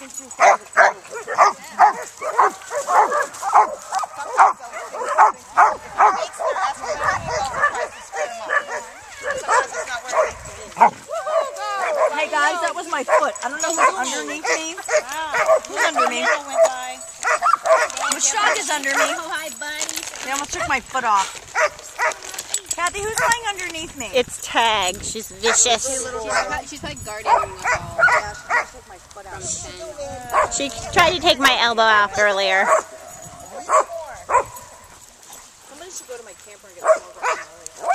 since you found the code. Hey guys, that was my foot. I don't know who's underneath me. Who's under me? Which dog is under me? Oh, hi, buddy. They almost took my foot off. Kathy, who's lying underneath me? It's Tag. She's vicious. She's like guarding the ball. Yeah, she just took my foot out. She tried to take my elbow off earlier. Somebody should go to my camper and get some more.